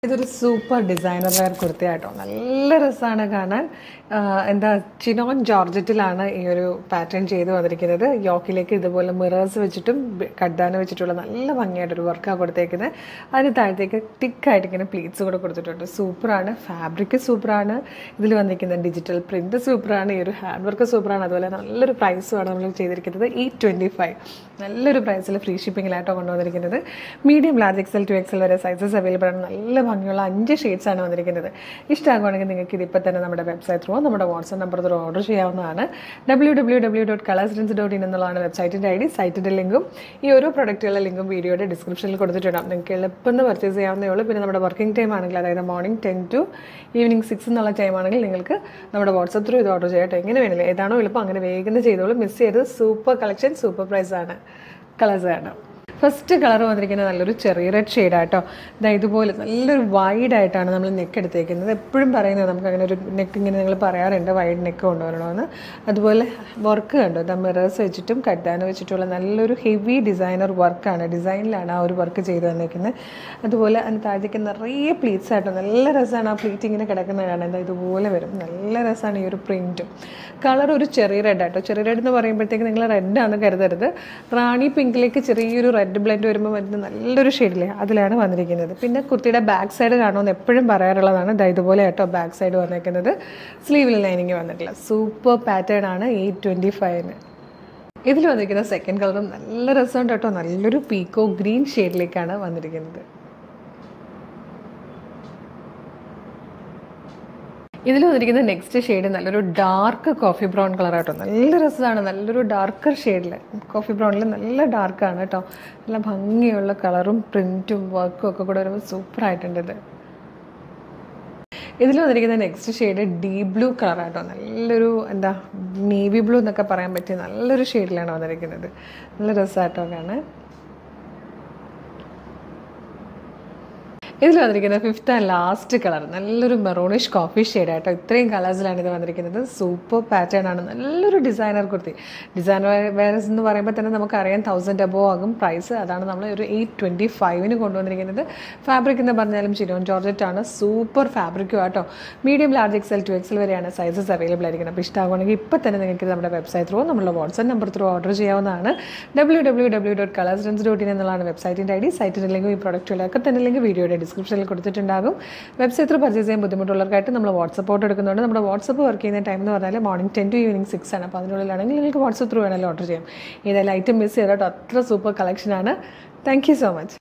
ഇതൊരു super designer wear കുർത്തിയാട്ടോ. നല്ല രസമാണ് കാണാൻ. എന്താ ചിനോൺ ജോർജറ്റിലാണ് ഈ ഒരു പാറ്റേൺ ചെയ്ത് വന്നിരിക്കുന്നത്. യോക്കിലേക്ക് ഇതുപോലെ മിറേഴ്സ് വെച്ചിട്ടും കഡ്ദാന വെച്ചിട്ടുള്ള നല്ല ഭംഗിയായിട്ടൊരു വർക്കാണ് കൊടുത്തേക്കുന്നത്. അതിന് താഴത്തേക്ക് തിക്കായിട്ട് ഇങ്ങനെ പ്ലീറ്റ്സ് കൂടെ കൊടുത്തിട്ടുണ്ട്. സൂപ്പറാണ്. ഫാബ്രിക് സൂപ്പറാണ്. ഇതിൽ വന്നിരിക്കുന്ന ഡിജിറ്റൽ പ്രിൻറ്റ് സൂപ്പറാണ്. ഈ ഒരു ഹാൻഡ് വർക്ക് സൂപ്പറാണ്. അതുപോലെ നല്ലൊരു പ്രൈസുമാണ് നമ്മൾ ചെയ്തിരിക്കുന്നത്. 825 നല്ലൊരു പ്രൈസിൽ ഫ്രീ ഷിപ്പിങ്ങിലായിട്ടോ കൊണ്ടുവന്നിരിക്കുന്നത്. Medium, large, XL to XL വരെ സൈസസ് അവൈലബിൾ ആണ്. നല്ല ഭംഗിയുള്ള 5 ഷെയ്ഡ്സാണ് വന്നിരിക്കുന്നത്. ഇഷ്ടമാകുകയാണെങ്കിൽ നിങ്ങൾക്ക് ഇതിപ്പോൾ തന്നെ നമ്മുടെ വെബ്സൈറ്റ് ത്രൂ നമ്മുടെ വാട്സ്ആപ്പ് നമ്പർ ത്രൂ ഓർഡർ ചെയ്യാവുന്നതാണ്. www.colourtrends.in എന്നുള്ളതാണ് വെബ്സൈറ്റിൻ്റെ ID. സൈറ്റിൻ്റെ ലിങ്കും ഈ ഓരോ പ്രൊഡക്റ്റുകളുടെ ലിങ്കും വീഡിയോയുടെ ഡിസ്ക്രിപ്ഷനിൽ കൊടുത്തിട്ടുണ്ടാകും. നിങ്ങൾക്ക് എളുപ്പം പർച്ചേസ് ചെയ്യാവുന്നേ ഉള്ളൂ. പിന്നെ നമ്മുടെ വർക്കിംഗ് ടൈം ആണെങ്കിൽ, അതായത് മോർണിംഗ് 10 to ഈവനിങ് 6 എന്നുള്ള ടൈമാണെങ്കിൽ നിങ്ങൾക്ക് നമ്മുടെ വാട്സ്ആപ്പ് ത്രൂ ഇത് ഓർഡർ ചെയ്യട്ടെ. എങ്ങനെ വേണമെങ്കിലും ഏതാണോ എളുപ്പം അങ്ങനെ വേഗം ചെയ്തോളൂ. മിസ് ചെയ്ത് സൂപ്പർ കളക്ഷൻ, സൂപ്പർ പ്രൈസാണ്. കളേഴ്സാണ്. ഫസ്റ്റ് കളർ വന്നിരിക്കുന്നത് നല്ലൊരു ചെറിയ റെഡ് ഷെയ്ഡായിട്ടോ. ഇതുപോലെ നല്ലൊരു വൈഡായിട്ടാണ് നമ്മൾ നെക്ക് എടുത്തേക്കുന്നത്. എപ്പോഴും പറയുന്നത് നമുക്ക് അങ്ങനെ ഒരു നെക്ക് ഇങ്ങനെ നിങ്ങൾ പറയാറുണ്ട്, വൈഡ് നെക്ക് കൊണ്ടുവരണമെന്ന്. അതുപോലെ വർക്ക് കണ്ടോ, മിറേഴ്സ് വെച്ചിട്ടും കഡ്ദാന വെച്ചിട്ടുള്ള നല്ലൊരു ഹെവി ഡിസൈനർ വർക്കാണ്. ഡിസൈനിലാണ് ആ ഒരു വർക്ക് ചെയ്ത് വന്നിരിക്കുന്നത്. അതുപോലെ അതിന് താഴത്തേക്ക് നിറയെ പ്ലീറ്റ്സ് ആയിട്ടോ. നല്ല രസമാണ് ആ പ്ലീറ്റ് ഇങ്ങനെ കിടക്കുന്നത് കാണാൻ. ഇതുപോലെ വരും. നല്ല രസമാണ് ഈ ഒരു പ്രിൻറ്റും. കളർ ഒരു ചെറിയ റെഡ് ആയിട്ടോ. ചെറിയ റെഡ് എന്ന് പറയുമ്പോഴത്തേക്ക് നിങ്ങൾ റെഡാണ് കരുതരുത്. റാണി പിങ്കിലേക്ക് ചെറിയൊരു റെഡ് ബ്ലെൻഡ് വരുമ്പോൾ വരുന്ന നല്ലൊരു ഷെയ്ഡില്ലേ, അതിലാണ് വന്നിരിക്കുന്നത്. പിന്നെ കുർത്തിയുടെ ബാക്ക് സൈഡ് കാണുമെന്ന് എപ്പോഴും പറയാറുള്ളതാണ്. ഇതുപോലെ ആട്ടോ ബാക്ക് സൈഡ് വന്നിരിക്കുന്നത്. സ്ലീവിൽ ലൈനിങ് വന്നിട്ടില്ല. സൂപ്പർ പാറ്റേൺ ആണ് 825. ഇതിൽ വന്നിരിക്കുന്ന സെക്കൻഡ് കളറും നല്ല രസമുണ്ട് കേട്ടോ. നല്ലൊരു പീക്കോ ഗ്രീൻ ഷെയ്ഡിലേക്കാണ് വന്നിരിക്കുന്നത്. ഇതിൽ വന്നിരിക്കുന്ന നെക്സ്റ്റ് ഷെയ്ഡ് നല്ലൊരു ഡാർക്ക് കോഫി ബ്രൗൺ കളറാട്ടോ. നല്ല രസമാണ്. നല്ലൊരു ഡാർക്കർ ഷെയ്ഡിൽ, കോഫി ബ്രൗണിൽ നല്ല ഡാർക്കാണ് കേട്ടോ. നല്ല ഭംഗിയുള്ള കളറും പ്രിൻറ്റും വർക്കും ഒക്കെ കൂടെ വരുമ്പോൾ സൂപ്പറായിട്ടുണ്ട് ഇത്. ഇതിൽ വന്നിരിക്കുന്ന നെക്സ്റ്റ് ഷെയ്ഡ് ഡീപ് ബ്ലൂ കളറാട്ടോ. നല്ലൊരു നേവി ബ്ലൂ എന്നൊക്കെ പറയാൻ പറ്റിയ നല്ലൊരു ഷെയ്ഡിലാണ് വന്നിരിക്കുന്നത്. നല്ല രസമായിട്ടോ കാണാൻ. ഇതിൽ വന്നിരിക്കുന്ന ഫിഫ്ത്ത് ആൻഡ് ലാസ്റ്റ് കളർ നല്ലൊരു മെറൂണിഷ് കോഫി ഷെയ്ഡായിട്ടോ. ഇത്രയും കളേഴ്സിലാണ് ഇത് വന്നിരിക്കുന്നത്. സൂപ്പർ പാറ്റേൺ ആണ്. നല്ലൊരു ഡിസൈനർ കുർത്തി. ഡിസൈനർ വെയർസ് എന്ന് പറയുമ്പോൾ തന്നെ നമുക്കറിയാം 1000 above ആകും പ്രൈസ്. അതാണ് നമ്മൾ ഒരു 825 കൊണ്ടുവന്നിരിക്കുന്നത്. ഫാബ്രിക് എന്ന് പറഞ്ഞാലും ചിനോൺ ജോർജറ്റ് ആണ്. സൂപ്പർ ഫാബ്രിക്കും ആട്ടോ. Medium, large, XL to XL വരെയാണ് സൈസസ് അവൈലബിൾ ആയിരിക്കുന്നത്. അപ്പോൾ ഇഷ്ടമാകുകയാണെങ്കിൽ ഇപ്പോൾ തന്നെ നിങ്ങൾക്ക് നമ്മുടെ വെബ്സൈറ്റ് ത്രൂ നമ്മുടെ വാട്സ്ആപ്പ് നമ്പർ ത്രൂ ഓർഡർ ചെയ്യാവുന്നതാണ്. www.colourtrends.in എന്നുള്ളതാണ് വെബ്സൈറ്റിൻ്റെ ID. സൈറ്റിൻ്റെ ലിങ്ക് ഈ പ്രൊഡക്റ്റുകളൊക്കെ തന്നെ ലിങ്ക് വീഡിയോയുടെ ഡിസ്ക്രിപ്ഷനിൽ കൊടുത്തിട്ടുണ്ടാകും. വെബ്സൈറ്റ് ത്രൂ പർച്ചേസ് ചെയ്യാൻ ബുദ്ധിമുട്ടുള്ളവർക്കായിട്ട് നമ്മൾ വാട്സപ്പ് ഓർഡർ എടുക്കുന്നുണ്ട്. നമ്മുടെ വാട്സപ്പ് വർക്ക് ചെയ്യുന്ന ടൈം എന്ന് പറഞ്ഞാൽ മോർണിംഗ് 10 to ഈവനിങ് 6 ആണ്. അപ്പോൾ അതിനുള്ളിലാണെങ്കിൽ നിങ്ങൾക്ക് വാട്സപ്പ് ത്രൂ വേണമെങ്കിൽ ഓർഡർ ചെയ്യാം. ഏതായാലും ഐറ്റം മിസ് ചെയ്തോട്ടോ. അത്ര സൂപ്പർ കളക്ഷനാണ്. Thank you so much.